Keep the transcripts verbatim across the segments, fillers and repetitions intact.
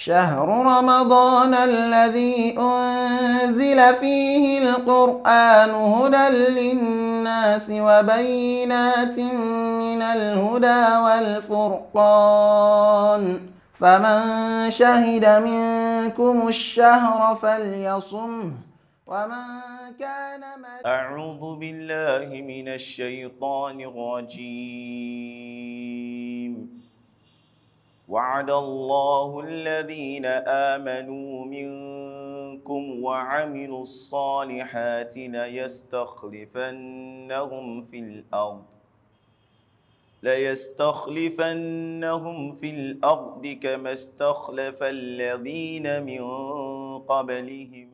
شهر رمضان الذي أنزل فيه القرآن هدى للناس وبينات من الهدى والفرقان فمن شهد منكم الشهر فليصمه ومن كان أعوذ بالله من الشيطان الرجيم وعد الله الذين آمنوا منكم وعملوا الصالحات ليستخلفنهم في الأرض ليستخلفنهم في الأرض كما استخلف الذين من قبلهم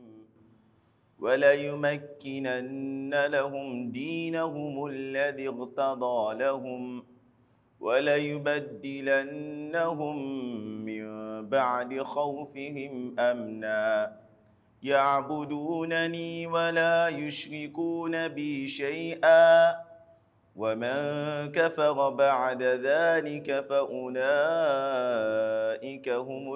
وليمكنن لهم دينهم الذي ارتضى لهم وليبدلنهم من بعد خوفهم أمنا يعبدونني ولا يشركون بي شيئا ومن كفر بعد ذلك فأولئك هم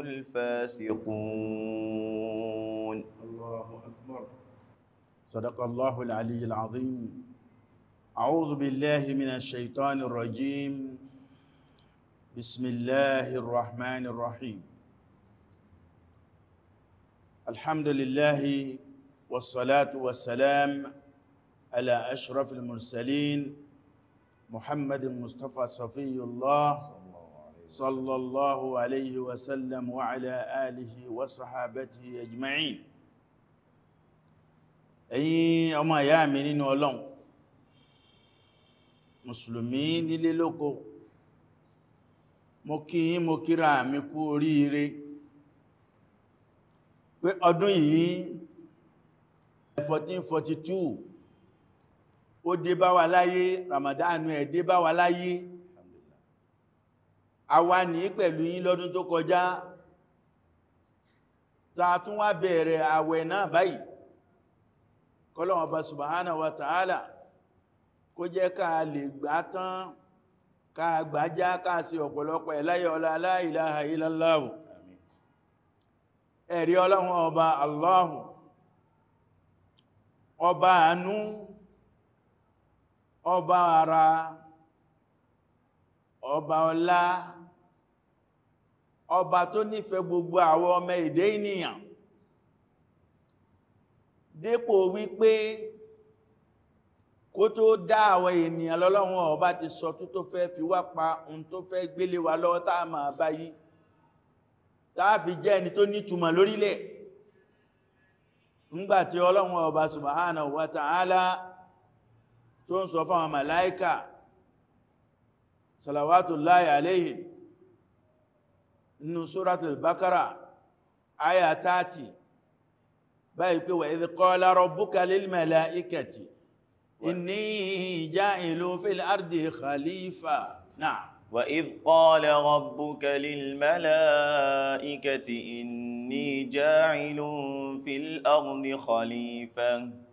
الفاسقون. الله أكبر. صدق الله العلي العظيم. أعوذ بالله من الشيطان الرجيم. بسم الله الرحمن الرحيم. الحمد لله والصلاة والسلام على أشرف المرسلين محمد مصطفى صفي الله صلى الله عليه وسلم وعلى آله وصحابته أجمعين. ẹ̀yin ọmọ ìyá mi nínú Ọlọ́run, mùsùlùmí nílé lóko, mo kí yín mo kíra mi kú oríire pé ọdún yìí fourteen forty-two ó dé bá wa láyé, Ramadan ẹ̀ dé bá wa láyé. A wà ní pẹ̀lú yín lọ́dún tó kọjá, ta tún wá bẹ̀rẹ̀ àwẹ̀ náà báyìí. Kọ́lọ́hun Ọba subhanahu wa ta'ala kó jẹ́ ká lè gbà tán, ká gbàjá, ká sí ọ̀pọ̀lọpọ̀ ẹ̀láyẹ̀ ọlá la ilaha illallah. Ẹ̀rí Ọlọ́hun Ọba Allahu, ọba àánú, ọba ara, ọba ọlá, ọba tó nífẹ̀ẹ́ gbogbo àwọn ọmọ èdè ènìyàn, dépò wípé kó tó dá àwọn ènìyàn lọ́lọ́run Ọba ti sọ tó tó fẹ́ fi wá pa ohun tó fẹ́ gbélé wa lọ́wọ́ táà máa báyí, táà fi jẹ́ ẹni tó nítumọ̀ lórílẹ̀. Ńgbàtí Ọlọ́run Ọba subhanahu wa ta'ala tó ń sọ fáwọn màláíkà salawatullahi alayhi nínú suratul Baqara aya thirty báyìí pé wa idh qala rabbuka lil malaikati inni ja'ilun fil ardi khalifa. Na'am. wa idh qala rabbuka lil malaikati inni ja'ilun fil ardi khalifa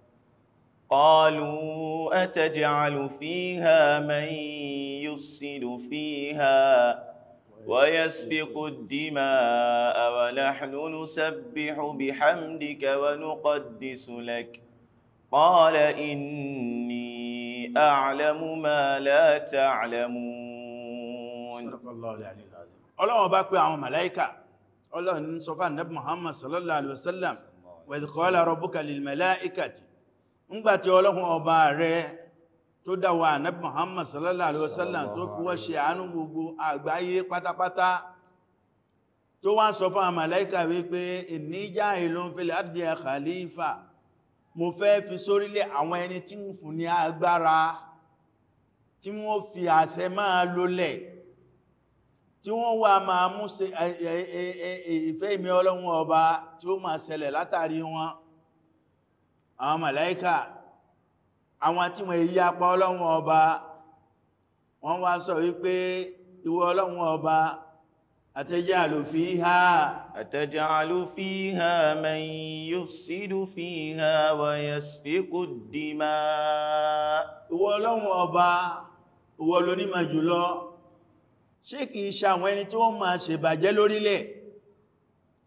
قالوا أتجعل فيها من يفسد فيها ويسفك الدماء ونحن نسبح بحمدك ونقدس لك قال إني أعلم ما لا تعلمون. صدق الله العلي العظيم. Ọlọ́run bá pè àwọn màláíkà, Ọlọ́run sọ fún Ànábì Muhammad sallallahu alaihi wasallam wa idh qala rabbuka lil malaikati, ńgbàtí Ọlọ́run Ọba rẹ̀ tó dáwà Ànábì Muhammad sallallahu alaihi wasallam tó fi wọ́n ṣe àánú gbogbo àgbáyé pátápátá, tó wá sọ fún àwọn màláíkà wípé inni ja'ilun fil ardi khalifa, mo fẹ́ fi sórílẹ̀ àwọn ẹni tí ń fún ní agbára, tí wọ́n fi àṣẹ máa lólẹ̀, tí wọ́n wá máa mú ìfẹ́ ìmẹ́ Ọlọ́run Ọba tí ó máa ṣẹlẹ̀ látàrí wọn. Àwọn màláíkà, àwọn tí wọ́n èyí apá Ọlọ́run Ọba, wọ́n wá sọ wípé ìwọ Ọlọ́run Ọba أتجعل فيها أتجعل فيها من يفسد فيها ويسفك الدماء ìwọ Ọlọ́run ọba ìwọ ló ní mà jùlọ ṣé kìí ṣe àwọn ẹni tí wọ́n máa ṣèbàjẹ́ lórílẹ̀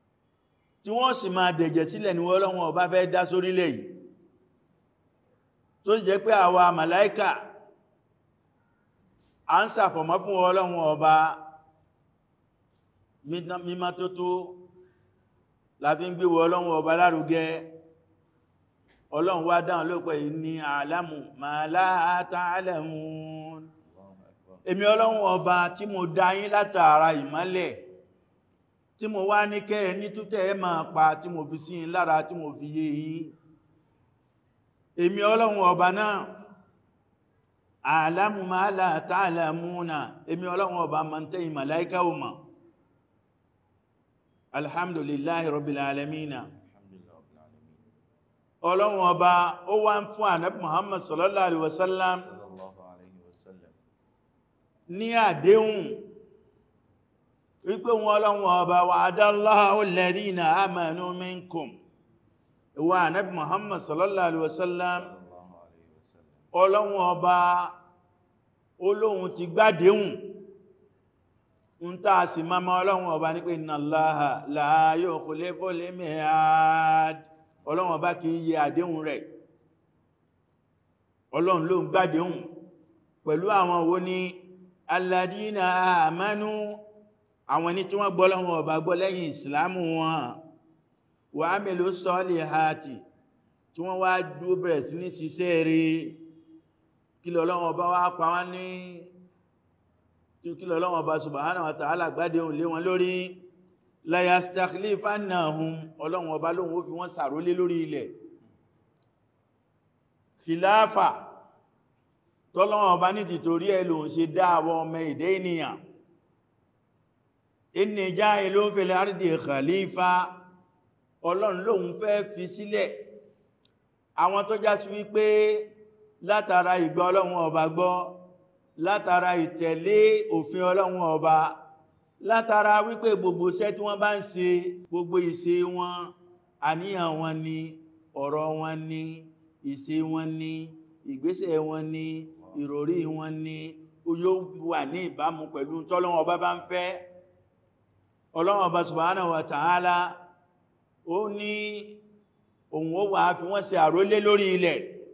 tí wọ́n sì máa dẹ̀jẹ̀ sílẹ̀ ní Ọlọ́run ọba fẹ́ dá sórílẹ̀ yìí tó sì jẹ́ pé àwa màláíkà a ń ṣàfọ̀mọ́ fún Ọlọ́run ọba mímọ́ tó tó la fi ń gbé Ọlọ́run ọba lárugẹ. Ọlọ́run wá dáhùn lópẹ́ yìí ní àlámù ma la ta'lamun. Èmi Ọlọ́run ọba tí mo dá yín látara ìmọ́lẹ̀ tí mo wá ní kẹ́ ní tútẹ́ ẹ máa pa tí mo fi sí yín lára tí mo fi yé yín. Èmi Ọlọ́run ọba náà àlámù ma la ta'lamuna. Èmi Ọlọ́run ọba máa ń tẹ́yìn màláíkà ò mọ̀. Alhamdulillahi rabbil alamina. Ọlọ́run ọba ó wá ń fún Ànábì Muhammad sallallahu alaihi wasallam ní àdéhùn wípé wọn Ọlọ́run ọba wa'adallahu alladhina amanu minkum. Ìwọ Ànábì Muhammad sallallahu alaihi wasallam Ọlọ́run ọba olóhun ti gbádéhùn ń tàà sí máma Ọlọ́run ọba ní pé inna Allaha la yukhliful mi'ad. Ọlọ́run ọba kì í yẹ àdéhùn rẹ̀. Ọlọ́run ló ń gbádéhùn pẹ̀lú àwọn wo ní alladina amanu, àwọn ní tí wọ́n gbọ́ Ọlọ́run ọba gbọ́ lẹ́yìn ìsìlámù wọn, wa amilu solihati, tí wọ́n wá dúró bẹ̀rẹ̀ sí ní ṣiṣẹ́ rere. Kí l'Ọlọ́run ọba wá pa wọ́n ní tí kí l'Ọlọ́run ọba subhanahu wa ta'ala gbádéhùn lé wọn lórí. La yastakhlifannahum, Ọlọ́run ọba lóhun ó fi wọ́n sàrólé lórí ilẹ̀. Khilafa tọ́lọ́run ọba ní tìtorí ẹ̀ lòun ṣe dá àwọn ọmọ èdè ènìyàn. Inni ja'ilun fil ardi khalifa, Ọlọ́run lóhun fẹ́ fi sílẹ̀ àwọn tó já sí wípé látara ìgbà Ọlọ́run ọba gbọ́, látara ìtẹ̀lé òfin Ọlọ́run ọba, látara wípé gbogbo iṣẹ́ tí wọ́n bá ń ṣe, gbogbo ìṣe wọn, àníyàn wọn ni, ọ̀rọ̀ wọn ni, ìṣe wọn ni, ìgbésẹ̀ wọn ni, ìròrí wọn ni, ó yóò wà ní ìbámu pẹ̀lú tọ́lọ́run ọba bá ń fẹ́. Ọlọ́run ọba subhanahu wa ta'ala ó ní òun ó wà fi wọ́n ṣe àrólé lórí ilẹ̀.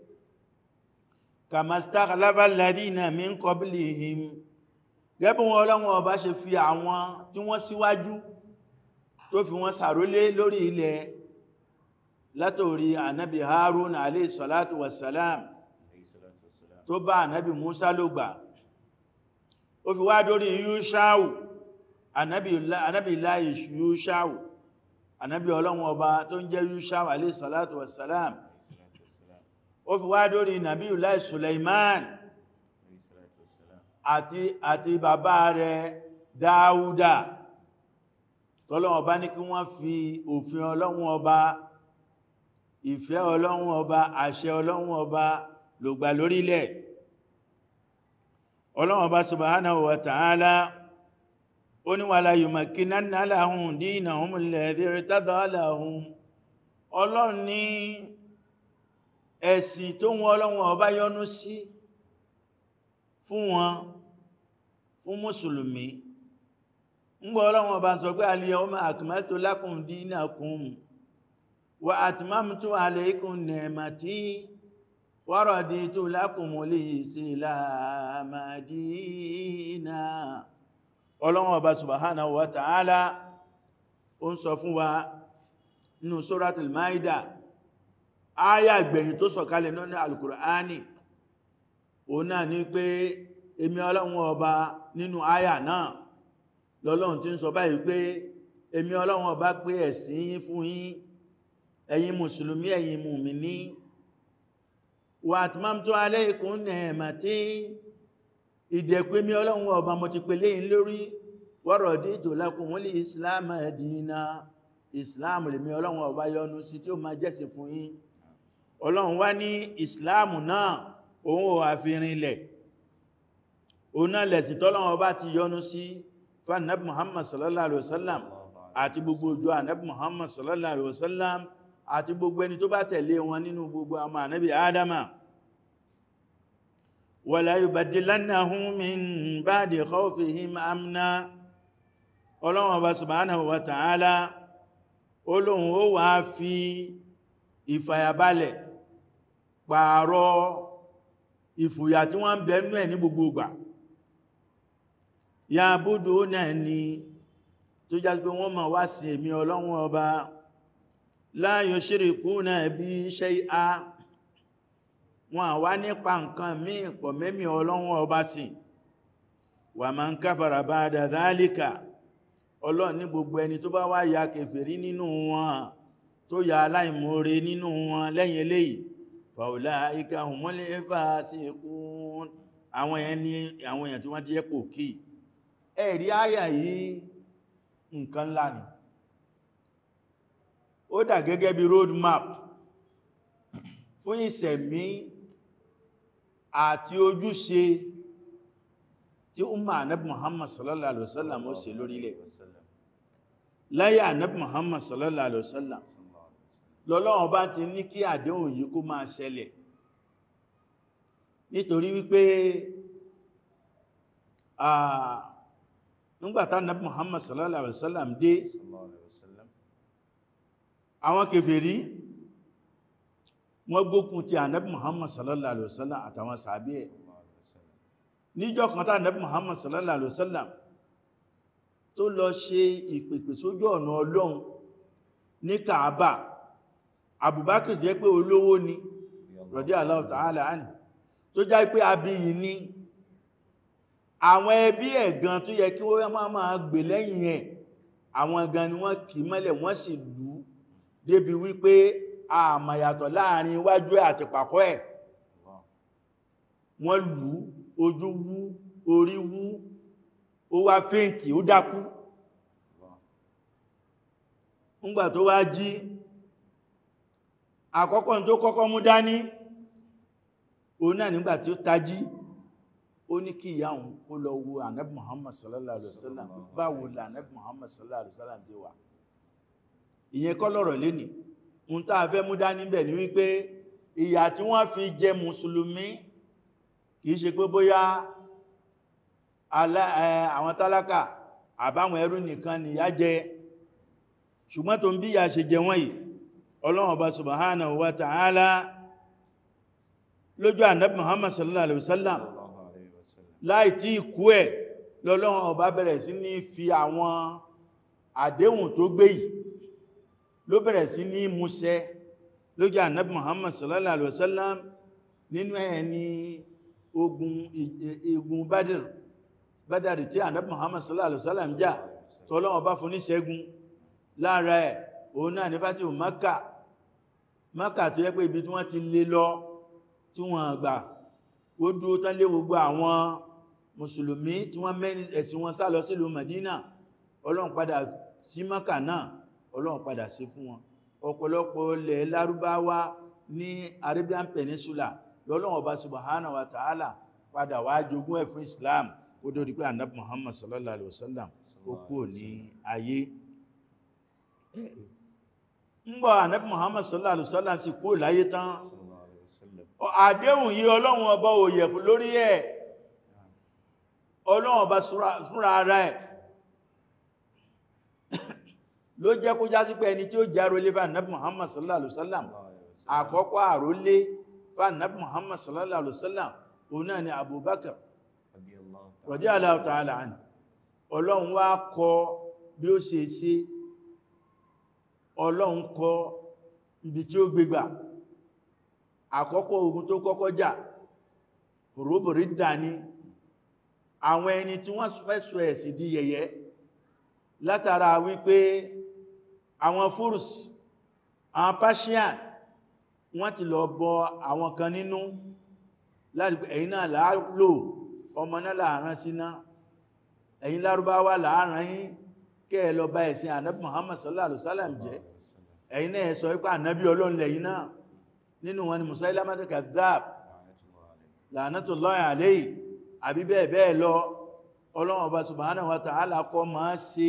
Kama stakhlafa alladhina min qablihim, gẹ́bùn Ọlọ́run ọba ṣe fi àwọn tí wọ́n síwájú tó fi wọ́n sàrólé lórí ilẹ̀ látorí ànábì Harun alayhi salatu wassalam tó bá ànábì Musa ló gbà, ó fi wá dórí Yushau, ànábì láì Yushau, ànábì Ọlọ́run ọba tó ń jẹ́ Yushau alayhi salatu wassalam, ó fi wá dórí nàbí láì Suleiman àti àti bàbá rẹ̀ Dáúdà tọ́lọ́run ọba ní kí wọ́n fi òfin Ọlọ́run ọba, ìfẹ́ Ọlọ́run ọba, àṣẹ Ọlọ́run ọba ló gbà lórílẹ̀. Ọlọ́run ọba subhanahu wa ta'ala ó ní wala yumakkinanna lahum dinahum alladhi irtada lahum. Ọlọ́run ní ẹ̀sìn tó wọn Ọlọ́run ọba yọ́nú sí fún wọn, fún mùsùlùmí. ń gbọ́ Ọlọ́run ọba sọ pé al-yawma akmaltu lakum dinakum wa atmamtu alaykum ni'mati wa raditu lakumul islama dina. Ọlọ́run ọba subhanahu wa ta'ala ó ń sọ fún wa nínú suratul Maida, áyà gbẹ̀yìn tó sọ̀kalẹ̀ nínú al-Qur'ani. Ó náà ní pé èmi Ọlọ́run ọba nínú áyà náà lọ́lọ́run tí ń sọ báyìí pé èmi Ọlọ́run ọba pé ẹ̀sìn yín fún yín, ẹ̀yin mùsùlùmí, ẹ̀yin mùmíní. Wa atmamtu alaykum ni'mati, ìdẹ̀kùn èmi Ọlọ́run ọba mo ti pèlé yín lórí. Wa raditu lakumul islama dina, ìsìláàmù lèmi Ọlọ́run ọba yọ́nú sí tí ó máa jẹ́sìn fún yín. Ọlọ́run wá ní ìsìláàmù náà òun ò àfihàn ilẹ̀, òun náà lẹ̀sìn tọ́lọ́run ọba ti yọ́nú sí fún Ànábì Muhammad sallallahu alaihi wasallam àti gbogbo ìjọ Ànábì Muhammad sallallahu alaihi wasallam àti gbogbo ẹni tó bá tẹ̀lé wọn nínú gbogbo ọmọ Ànábì Ádámà. Wala yubaddilannahum min ba'di khawfihim amna. Ọlọ́run ọba subhanahu wa ta'ala olóhun ó wá fi ìfàyàbalẹ̀ pààrọ̀ ìfòyà tí wọ́n ń bẹ̀nú ẹ̀ ní gbogbo ìgbà ya búdó náà ni tó já pé wọ́n máa wá sí èmi ọlọ́run ọba la yushrikuna bi shay'a wọn àwá nípa nǹkan míì pọ̀ mẹ́mí ọlọ́run ọba sí wa man kafara ba'da dhalika ọlọ́run ní gbogbo ẹni tó bá wá ya kèfèrí nínú wọn tó ya aláìmoore nínú wọn lẹ́yìn eléyìí fa ulaika humul fasiqun àwọn ẹni àwọn èèyàn tí wọ́n ti yẹ́ pò kí ẹ̀rí àyà yìí nǹkan ńlá ni ó dà gẹ́gẹ́ bí road map fún ìṣẹ̀mí àti ojúṣe tí umma Ànábì Muhammad sallallahu alaihi wasallam ó ṣe lórílẹ̀ láyé Ànábì Muhammad sallallahu alaihi wasallam lọ́lọ́run bá ti ní kí àdéhùn yìí kó máa ṣẹlẹ̀ nítorí wípé nígbàtá Ànábì Muhammad sallallahu alaihi wasallam dé àwọn kèfèrí wọ́n gbógun ti Ànábì Muhammad sallallahu alaihi wasallam àtàwọn sàábí ẹ̀ níjọ́ kan tá Ànábì Muhammad sallallahu alaihi wasallam tó lọ ṣe ìpèpè sójú ọ̀nà Ọlọ́run ní Kaaba Abubakar jẹ́ pé olówó ni radiyallahu ta'ala anhu tó jẹ́ pé abiyì ni àwọn ẹbí ẹ̀ gan tó yẹ kí wọ́n máa máa gbè lẹ́yìn ẹ̀ àwọn gan ni wọ́n kì mọ́lẹ̀ wọ́n sì lù débi wípé àmàyàtọ̀ láàrin iwájú ẹ̀ àti pàkọ́ ẹ̀ wọ́n lù ojú wú orí wú ó wá fẹ́ǹtì ó dákú ńgbà tó wá jí àkọ́kọ́ tó kọ́kọ́ mú dání ó náà nígbà tí ó tají ó ní kí ìyá òun kó lọ wo Ànábì Muhammad sallallahu alaihi wasallam báwo la Ànábì Muhammad sallallahu alaihi wasallam ti wà ìyẹn kọ́ lọ́rọ̀ lénìí ń tá a fẹ́ mú dání bẹ̀ ní wípé ìyà tí wọ́n fi jẹ mùsùlùmí kìí ṣe pé bóyá àwọn tálákà àbáwọn ẹrú nìkan nìyà jẹ ṣùgbọ́n tó ń bí ìyà ṣe jẹ wọ́n yìí Ọlọ́run Ọba subhanahu wa ta'ala lójú Ànábì Muhammad sallallahu alaihi wasallam láì tí ikú ẹ̀ lọ́lọ́run Ọba bẹ̀rẹ̀ sí ní fi àwọn àdéhùn tó gbé yìí ló bẹ̀rẹ̀ sí ní múṣẹ lójú Ànábì Muhammad sallallahu alaihi wasallam nínú ẹ̀ ní ogun igun Badr Badr tí Ànábì Muhammad sallallahu alaihi wasallam jà tọ́lọ́run Ọba fún ní ṣẹ́gun lára ẹ̀ òun náà ní fatihu Makkah Makkah tó yẹ pé ibi tí wọ́n ti lé lọ tí wọ́n gbà ó dúró tán lé gbogbo àwọn mùsùlùmí tí wọ́n mẹ́rin ẹ̀sìn wọn sá lọ sílùú Madina Ọlọ́run padà sí Makkah náà Ọlọ́run padà sí fún wọn ọ̀pọ̀lọpọ̀ ilẹ̀ Lárúbáwá ní Arabian Peninsula lọ́lọ́run Ọba subhanahu wa ta'ala padà wá jogún ẹ̀ fún Islam ó dórí pé Ànábì Muhammad sallallahu alaihi wasallam ó kúrò ní ayé ńgbọ́ Ànábì Muhammad sallallahu alaihi wasallam sì kúrò láyé tán àdéhùn yìí Ọlọ́run Ọba ò yẹ̀ lórí ẹ̀ Ọlọ́run Ọba fúnra ara ẹ̀ ló jẹ́ kó já sí pé ẹni tí ó jẹ́ àrólé fún Ànábì Muhammad sallallahu alaihi wasallam àkọ́kọ́ àrólé fún Ànábì Muhammad sallallahu alaihi wasallam òun náà ni Abubakar radiyallahu ta'ala anhu Ọlọ́run wá kọ bí ó ṣe ṣe Ọlọ́run kọ ibi tí ó gbégbà àkọ́kọ́ ogun tó kọ́kọ́ jà rúbùrí dání àwọn ẹni tí wọ́n fẹ́ sọ ẹ̀sìn di yẹ̀yẹ́ látara wípé àwọn Furs àwọn Persian wọ́n ti lọ bọ àwọn kan nínú láti pé ẹ̀yin náà láàlò ọmọ náà láàrán síná ẹ̀yin Lárúbáwá láàrán yín kẹ́ ẹ lọ bá ẹ̀sìn Ànábì Muhammad sallallahu alaihi wasallam jẹ́ ẹ̀yin náà sọ wípé ànábì Ọlọ́run lẹ́yìn náà nínú wọn ni Musailamatu kadhab la'natullahi alayhi àbí bẹ́ẹ̀ bẹ́ẹ̀ lọ Ọlọ́run Ọba subhanahu wa ta'ala kọ́ máa ṣe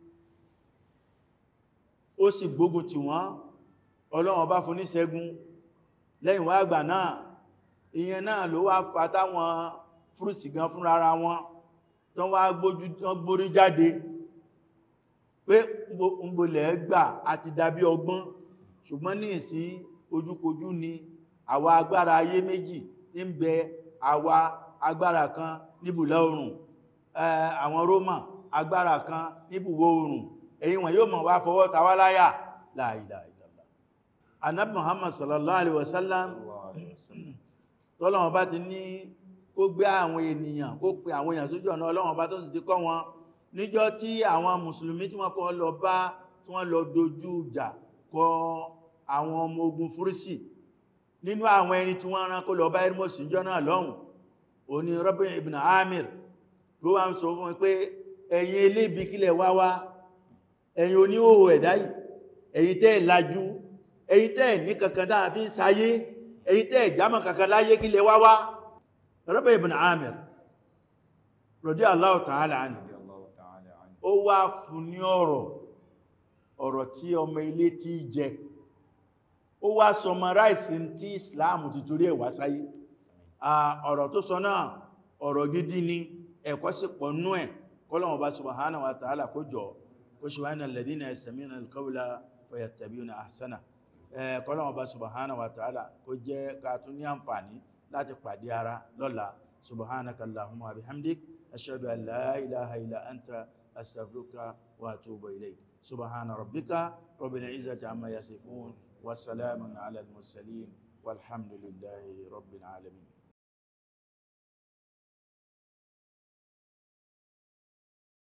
ó sì gbógun tì wọ́n Ọlọ́run Ọba fún ní ṣẹ́gun lẹ́yìn wá àgbà náà ìyẹn náà ló wá fa táwọn fúrùsì gan fún rárá wọn tán wá gbórí jáde pé ń bolẹ̀ gbà àti dàbí ọgbọ́n ṣùgbọ́n ní ìsìn ojúkojú ni àwa agbára ayé méjì tí ń bẹ àwa agbára kan níbùlá oòrùn àwọn Rómà agbára kan níbùwọ̀ oòrùn èyí wọn yóò mọ̀ wá fọwọ́ tawá láyà la ilaha illallah. Ànábì Muhammad sallallahu alaihi wasallam tọ́lọ́wọ́n bá ti ní kó gbé àwọn ènìyàn kó pe àwọn èèyàn sójú ọ̀nà Ọlọ́run bá tó sì ti kọ́ wọn níjọ́ tí àwọn mùsùlùmí tí wọ́n kọ́ lọ bá tí wọ́n lọ dojú ìjà kọ àwọn ọmọ ogun fúrísì nínú àwọn ẹni tí wọ́n rán kó lọ bá Hermos níjọ́ náà lọ́hùn òní Rabi ibn Amir ló wá ń sọ fún wọn pé ẹ̀yin elébi kílẹ̀ wá wá ẹ̀yin oníhòhò ẹ̀dá yìí ẹ̀yin tẹ́ lajú ẹ̀yin tẹ́ ní kankan dáa fi ń sayé ẹ̀yin tẹ́ ìjámọ̀ kankan láyé kílẹ̀ wá wá. Rabi ibn Amir radiyallahu ta'ala anhu ó wá fún ní ọ̀rọ̀ ọ̀rọ̀ tí ọmọ ilé tí jẹ ó wá summarize tí Islam ti torí ẹ̀wà sáyé ọ̀rọ̀ tó sọ náà ọ̀rọ̀ gidi ni ẹ̀kọ́ sí pọ̀ nú ẹ̀ kọ́lọ̀wọ̀n bá subhanahu wa ta'ala kó jọ kó ṣe wáyé alladhina yastami'una al-qawla fayattabi'una ahsana kọ́lọ̀wọ̀n bá subhanahu wa ta'ala kó jẹ́ ká tún ní àǹfààní láti pàdé ara lọ́la subhanaka allahumma wa bihamdik ashhadu an la ilaha illa anta astaghfiruka wa atubu ilayk subhana rabbika rabbil izzati amma yasifun wa salamun ala al-mursalin walhamdulillahi rabbil alamin.